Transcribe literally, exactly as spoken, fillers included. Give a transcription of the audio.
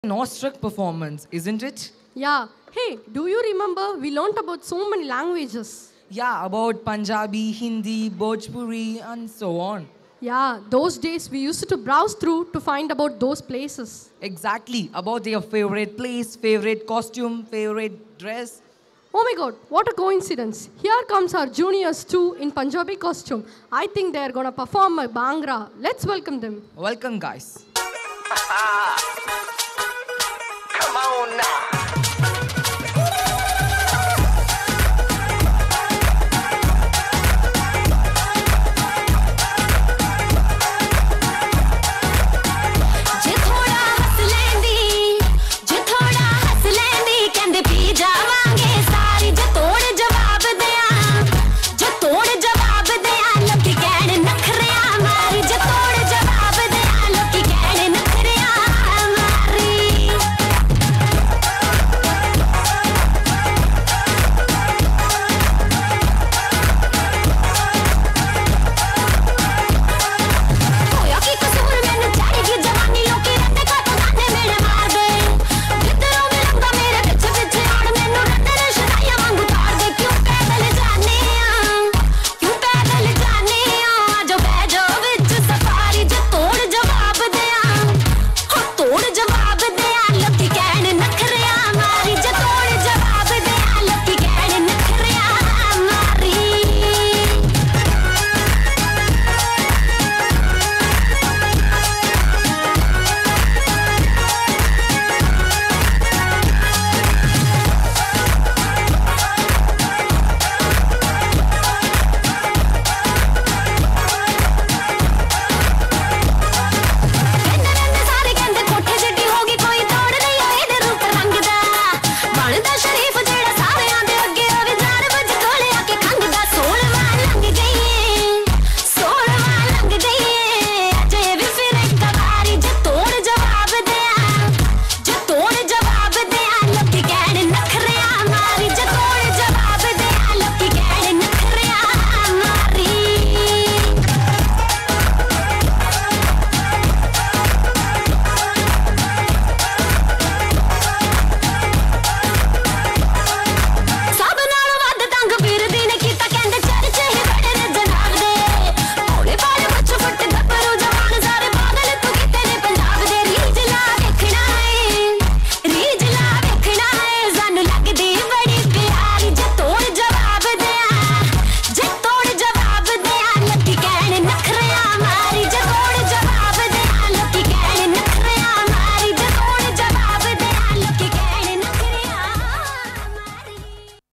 An awestruck performance, isn't it? Yeah. Hey, do you remember we learnt about so many languages? Yeah, about Punjabi, Hindi, Bhojpuri, and so on. Yeah, those days we used to browse through to find about those places. Exactly, about your favorite place, favorite costume, favorite dress. Oh my god, what a coincidence. Here comes our juniors too in Punjabi costume. I think they are gonna perform a Bhangra. Let's welcome them. Welcome, guys. Come on now.